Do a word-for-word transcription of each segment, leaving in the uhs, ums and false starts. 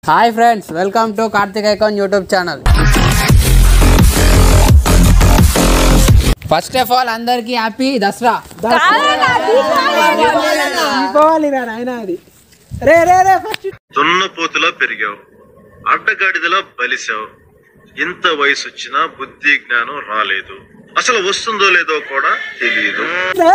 Hi friends, welcome to Karthik Icon YouTube channel. First of all అందరికి happy Dasara. దున్నపోతులా పెరిగావు, అడ్డగాడిదలా బలిసావు. ఇంత వయసు వచ్చినా బుద్ధి జ్ఞానం రాలేదు. అసలు వస్తుందో లేదో కూడా తెలియదు.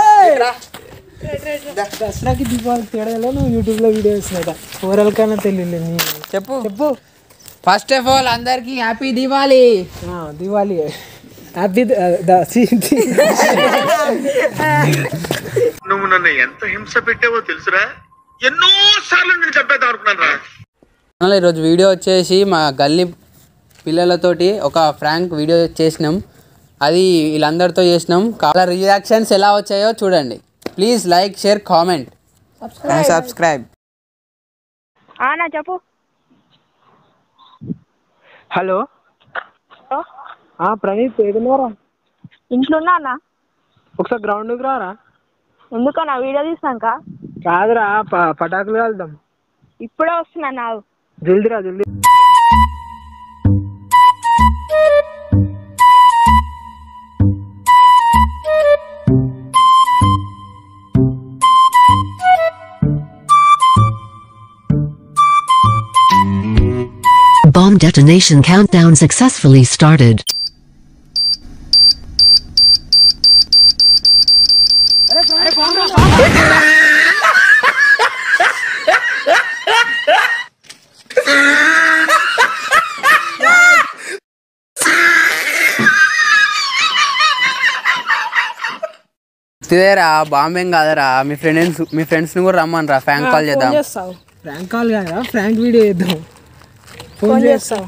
దసరాకి దీపావళి తేడాలో నువ్వు యూట్యూబ్ లో వీడియో వేసినట ఓవరాల్ కన్నా తెలియలేదు. చెప్పు చెప్పు ఫస్ట్ ఆఫ్ ఆల్ అందరికి హ్యాపీ దివాళీ. దివాళీ హ్యాపీ. నువ్వు నన్ను ఎంత హింస పెట్టావో తెలుసురా. ఎన్నో సార్లు నేను చంపేద్దాం అనుకున్నాను రా. ఈరోజు వీడియో వచ్చేసి మా గల్లీ పిల్లలతోటి ఒక ఫ్రాంక్ వీడియో చేసినాం. అది వీళ్ళందరితో చేసినాం. వాళ్ళ రియాక్షన్స్ ఎలా వచ్చాయో చూడండి. Please like, share, comment, subscribe. నా చెప్పు. హలో ప్రణీత్, ఏడున్నారా? ఇంట్లో ఉన్నా. ఒకసారి గ్రౌండ్కి రారా. ఎందుకన్నా వీడియో తీసినాక? కాదురా, పటాకులు వెళ్దాం. ఇప్పుడే వస్తున్నా. నాకు జల్దీ రా, జల్దీ. Bomb detonation countdown successfully started. ఇదేరా బాంబేం కాదరా. మీ ఫ్రెండ్స్ మీ ఫ్రెండ్స్ని కూడా రమ్మని రా, ఫ్రాంక్ కాల్ చేద్దాం. ఫ్రాంక్ కాల్ కాదా, ఫ్రాంక్ వీడియో చేద్దాం. ఫోన్ చేస్తావు.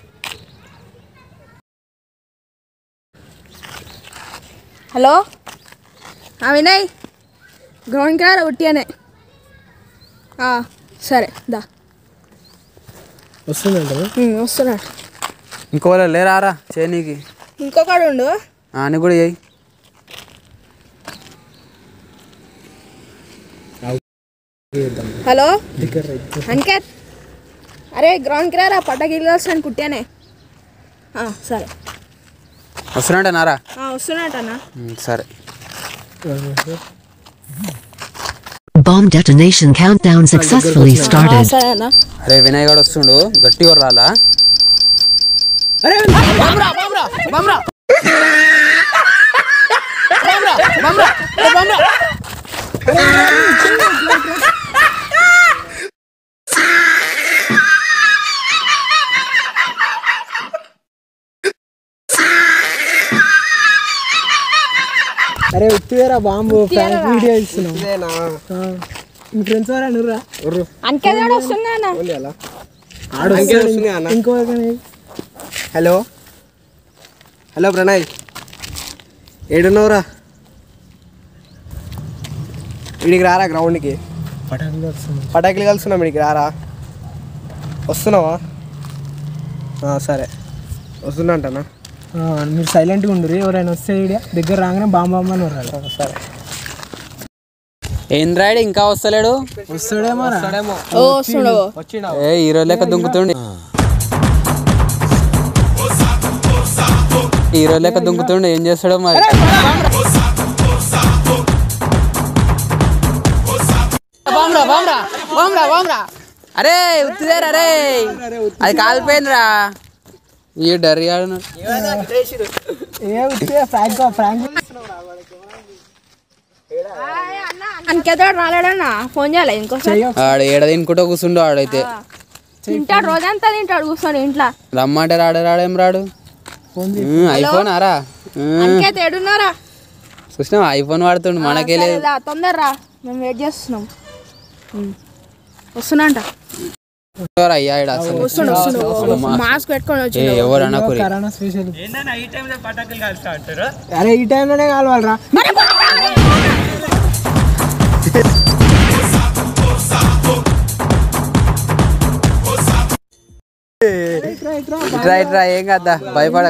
హలో వినయ్, గ్రౌండ్కి రా ఉట్టిగానే. సరే దా. వస్తుందంట. వస్తున్నాడు. ఇంకో లేరారా చేయనీకి. ఇంకొకడు ఉండు. అని కూడా చేయి. హలో అంకేత్, అరే గ్రౌండ్కి రా, పటాకిలు వస్తాను కుట్టానే. సరే వస్తున్నట్ట నారా? వస్తున్నట్టనా? సరే. Bomb detonation countdown successfully started. సరే అన్న. అరే వినయ్ గారు వస్తుండు, గట్టిగా రాలా. అరే ఉత్తివేరా బాంబు, ఫ్రాంక్ వీడియో ఇస్తున్నాం. మీ ఫ్రెండ్స్ వారా నుర్రా. అంకేత్ వస్తున్నా. ఇంకో హలో హలో ప్రణయ్, ఏడున్నావురా? ఇడికి రారా గ్రౌండ్కి. పటాకులు వస్తున్నాం. పటాకులు కలుస్తున్నాం, ఇడికి రారా. వస్తున్నావా? సరే వస్తున్నా అంటనా. మీరు సైలెంట్గా ఉండరు. ఎవరైనా వస్తే దగ్గర రాగానే బాంబమ్మ అని వరాలి. సరే. ఏంద్రాడు ఇంకా వస్తలేడు? వస్తాడేమో. ఏ హీరో లెక్క దుంకుతుండే, హీరో లెక్క దుంకుతుండే. ఏం చేస్తాడో మరి. అరే ఉత్తిదేరా రే, అది కాలిపోయిందిరా. ఈ డర్యాడు అంకేత్ రాలేడన్నా. ఫోన్ చేయాలి ఇంకోసారి. ఆడ ఏడ తినుకుంటూ కూర్చుండు. ఆడైతే తింటాడు, రోజంతా తింటాడు కూర్చొని ఇంట్లో. రమ్మంటే రాడే రాడేం రాడు. ఐఫోన్ ఆరా అంకేత్ ఏడున్నారా? చూసినాం ఐఫోన్ వాడుతుండు, మనకే లేదు. తొందరరా, మేము వెయిట్ చేస్తున్నాం. వస్తున్నా. అయ్యా మాస్క్ పెట్టుకొని వచ్చి ఎవరు అనకూరి. Corona special. అరే ఈ టైంలోనే కావాలరా. ఇట్రా ఇట్రా, ఏం కదా భయపడ.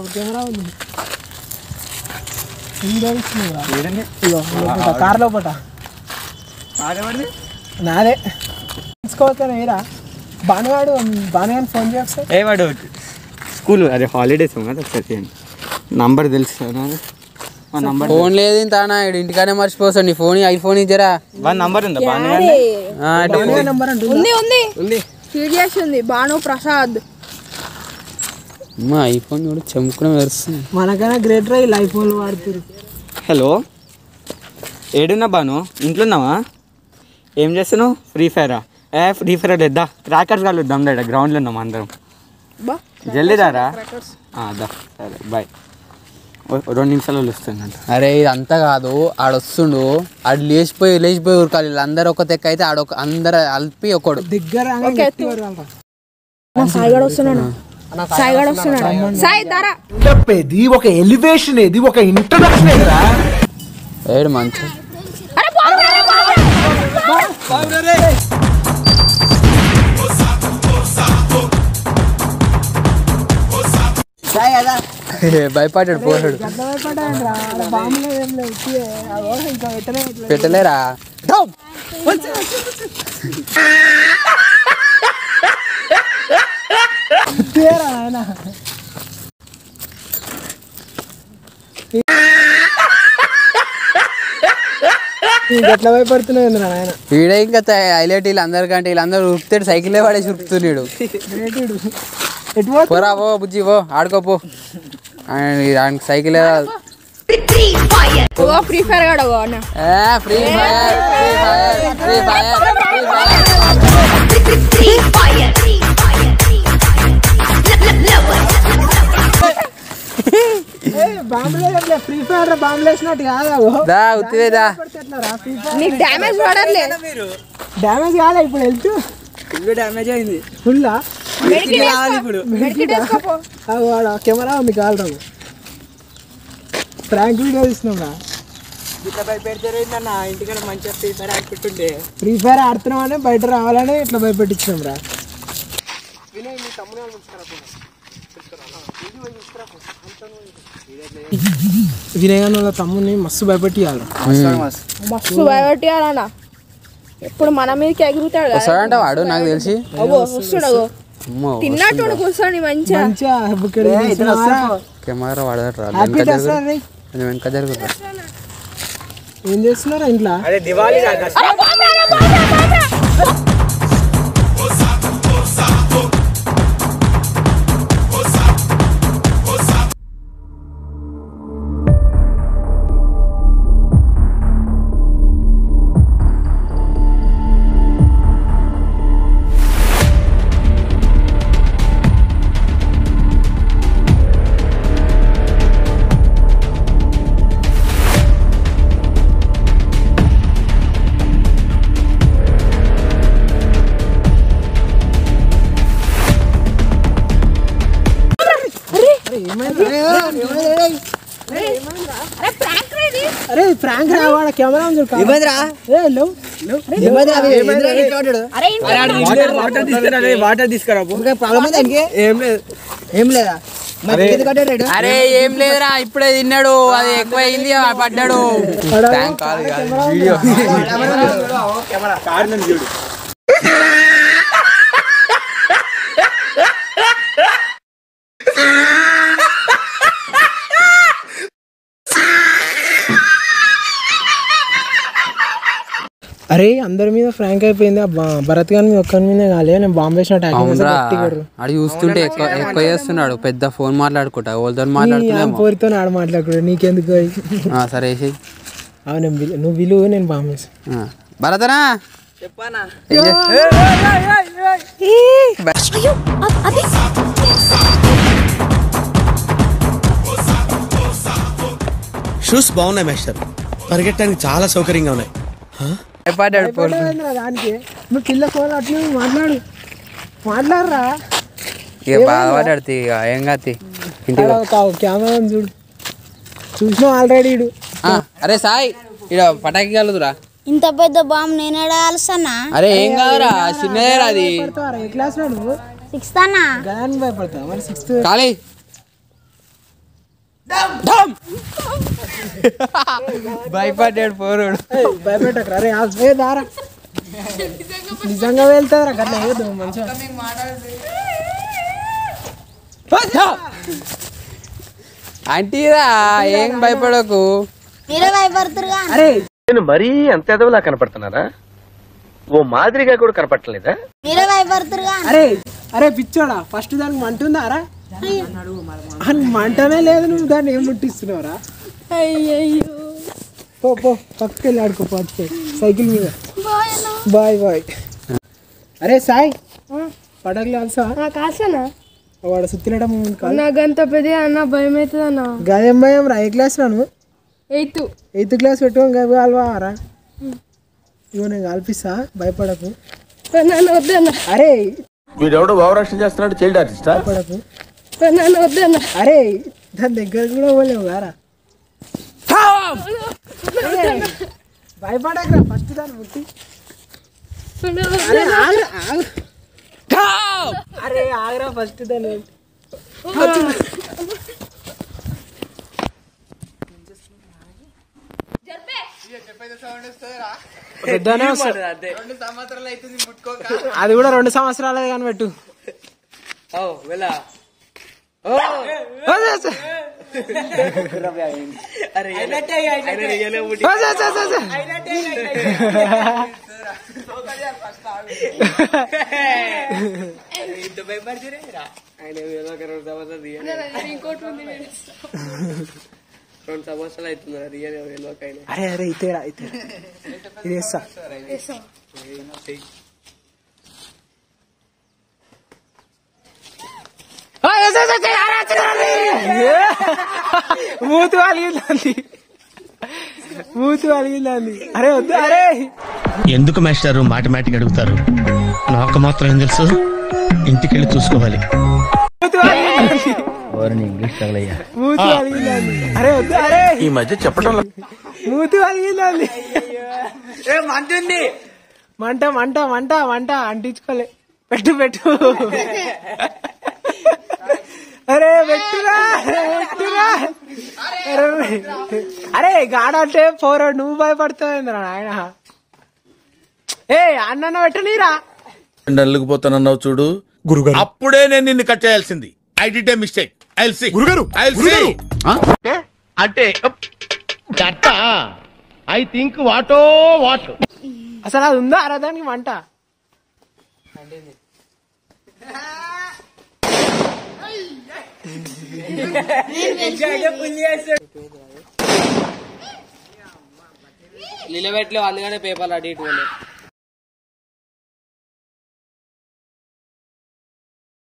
కార్ లోపట నాదే తీసుకోవచ్చాను. ఏరా బానుగాడు బానుగాని ఫోన్ చేయొచ్చు ఏ వాడు స్కూల్ అదే హాలిడేస్ కదా ఒకసారి నంబర్ తెలుసు మా నంబర్ ఫోన్ లేదు ఇంత ఇంటికానే మర్చిపోతాడు నీ ఫోన్ ఐఫోన్ ఇద్దరా వన్ నంబర్ ఉందా బాగా నెంబర్ అంటే ఉంది ఉంది ఉంది సీరియస్ ఉంది భాను ప్రసాద్ మా ఐఫోన్ కూడా చెమ్ముకుని మెరుస్తుంది మనకైనా గ్రేట్ రా ఇలా ఐఫోన్లు వాడుతారు. హలో ఏడున్నా బాను ఇంట్లో ఉన్నావా ఏం చేస్తున్నావు ఫ్రీ ఫైరా ఏ ఫ్రీ ఫైర్ లేదా క్రాకర్స్ కలుద్దాం డా గ్రౌండ్లో ఉన్నాం అందరం బా జల్దీ దారా దా సరే బాయ్ రెండు నిమిషాలు వస్తుందంట అరే ఇది అంతా కాదు ఆడొస్తుండు ఆడు లేచిపోయి లేచిపోయి ఊరుకాలి వీళ్ళందరూ ఒక తెక్క అయితే ఆడొక అందరు అల్పి ఒకడు దగ్గర సాయిగాడు వస్తున్నాడు సాయిగాడు వస్తున్నాడు సాయి దారా చెప్పేది ఒక ఎలివేషన్ ఏది ఒక ఇంట్రడక్షన్ ఏదిరా ఏడు మంచి భయపడ్డాడు పోయాడు పెట్టలేరా ఆయన ఎట్లా భయపడుతున్నాయి ఆయన వీడే ఇంకా హైలైట్ వీళ్ళందరికంటే వీళ్ళందరూ ఉరుకుతాడు సైకిలే పడేసి ఉరుకుతున్నాడు పోరా పో బుజ్జి పో ఆడుకోపో ఆయనకి సైకిల్ ఫ్రీ ఫైర్ గాడు Free Fire Free Fire Free Fire Free Fire Free Fire బాంబులు వేసినట్టు కాదా దా ఉత్తివేదా నీకు డ్యామేజ్ పడట్లే డ్యామేజ్ కాలే ఇప్పుడు వెళ్తూ ఫుల్ డ్యామేజ్ అయింది ఫుల్లా ఇప్పుడు వాడు కెమెరా ఉంది కాలరాము ఫ్రాంక్ వీడియో తీస్తున్నాం రా ఇట్లా భయపెడతారు ఏంటన్నా ఇంటికన్నా మంచిగా ఫ్రీ ఫైర్ ఆడుకుంటుండే ఫ్రీ ఫైర్ ఆడుతున్నామని బయట రావాలని ఇట్లా భయపెట్టించినాం రా వినయ్ గారు వాళ్ళ తమ్ముని మస్తు భయపెట్టియాలి మస్తు భయపెట్టాలన్నా ఎప్పుడు మన మీదకి ఎగురుతాడు కదా వస్తాడంట వాడు నాకు తెలిసి అగో వస్తున్నాడు అమ్మో తిన్నట్టు కూర్చొని మంచిగా మంచిగా కెమెరా వాడతాడు రా హ్యాపీ దసరా రే. కొంచెం వెనక జరుగుతుంది ఏం చేస్తున్నారా ఇంట్లో అదే దివాళీ అరే ప్రాంక్ రా వాడు కెమెరా ఉంది చూడు. ఏ లేవు వాటర్ వాటర్ తీసుకురా ఏం లేదు ఏం లేదా అరే ఏం లేదురా ఇప్పుడే తిన్నాడు అది ఎక్కువ అయింది పడ్డాడు ట్యాంక్ కాదు కాదు, వీడియో కారణం చూడు అరే అందరి మీద ఫ్రాంక్ అయిపోయింది ఆ బ- భరత్ గారి మీద ఒక్కరి మీద కాలే నేను బాంబే వేసిన అవునరా అది చూస్తుంటే ఎక్కువ ఎక్కువ చేస్తున్నాడు పెద్ద ఫోన్ మాట్లాడుకుంటా వాళ్ళతో మాట్లాడుతున్నాము పోరితో ఆడ మాట్లాడుకో నీకెందుకు అయి? ఆ, సరే వేసేయ్. అవును నేను విలు- నువ్వు విలువ నేను బాంబేసి ఆ, భరతనా చెప్పానా ఏం చేస్తా- షూస్ బాగున్నాయి మేస్టర్ పరిగెట్టడానికి చాలా సౌకర్యంగా ఉన్నాయి భయపడ్డాడు ఫోన్ దానికి నువ్వు పిల్ల ఫోన్ అట్లా మాట్లాడు మాట్లాడరా ఇక బాధపడ్డాడు తీ, ఇక ఏం కాదు ఇంటికి పో. కెమెరా ఉంది చూడు చూసినావు ఆల్రెడీ ఇడు ఆ, అరే సాయి ఇడ పటాకి కలుదురా ఇంత పెద్ద బాంబు నేను ఆడాల్సన్నా అరే ఏం కాదురా చిన్నదేరా అది ఏ క్లాస్ లో నువ్వు సిక్స్త్ అన్నా గదానికి భయపడతావు మరి సిక్స్త్ ఖాళీ భయపడ్డాడు పోరుడు భయపెట్టకరా అరే ఆ- ఏ దారా నిజంగా వెళ్తారా గట్లా ఏదో మంచిగా ఆంటీరా ఏం భయపడకు. మీరే భయపడుతురుగా. అరే నేను మరీ అంత ఎదవలా కనపడుతున్నారా? ఓ మాదిరిగా కూడా కనపడలేదా? మీరే భయపడుతురుగా. అరే అరే పిచ్చోడా, ఫస్ట్ దానికి మంటుందా రా? మంటనే లేదు, నువ్వు దాన్ని ఏం ముట్టిస్తున్నావురా? అయ్యయ్యో పో పో పక్కకి వెళ్ళి ఆడుకోపో సైకిల్ మీద. Bye bye. అరే సాయి పడగలు కాల్సా? కాల్సానా? వాడు సుత్తినడం నాకంత పెద్ద అన్న భయం అవుతుంది అన్న. గదేం భయం రా? ఏ క్లాస్ రా నువ్వు? ఎయిత్ ఎయిత్ క్లాస్ పెట్టుకోని గవి కాల్వారా? ఇగో నేను కాల్పిస్తా, భయపడకు. నన్ను వద్దన్న. అరే వీడెవడో భావరక్షణ చేస్తున్నాడు, చైల్డ్ ఆర్టిస్టా? భయపడకు. నన్ను వద్దన్న. అరే దాని దగ్గర కూడా పోలేవు గారా? భయపడకరా, ఫస్ట్ దాన్ని ముట్టి. అరే ఆగరా, ఫస్ట్ దాన్ని పెద్దనే వస్తుంది. అది కూడా రెండు సంవత్సరాలే కానీ పెట్టు. రెండు సంవత్సరాలు అవుతుంది రియల్. అరే అరే ఇతేరా ఇతే ఇది వేస్తా. మూతి వలిగిందండి, మూతి వలిగిందండి. అరే వద్దు. అరే ఎందుకు మాస్టారు మాటమాటిక్ అడుగుతారు? నాకు మాత్రం ఏం తెలుసు, ఇంటికెళ్ళి చూసుకోవాలి. మూతి వలిగిందండి, మూతి వలిగిందండి. అరే వద్దు. అరే ఈ మధ్య చెప్పడం మూతి వలిగిందండి. మంటుంది మంట మంట మంట మంట అంటించుకోలే. పెట్టు పెట్టు. అరే పెట్టురా పెట్టురా. అరే గాడ అంటే పోరా, నువ్వు భయపడుతుందిరా ఆయన. ఏ అన్న పెట్టు నీరా. అల్లుకుపోతానన్నావు చూడు గురుగారు, అప్పుడే నేను నిన్ను కట్ చేయాల్సింది. I did a mistake. I will see గురుగారు. ఐ విల్ సీ అంటే ఐ థింక్ వాటో వాట్. అసలు అది ఉందా అరా దానికి మంట? నిలబెట్టలేవు అందుకనే పేపర్లు అటు ఇటు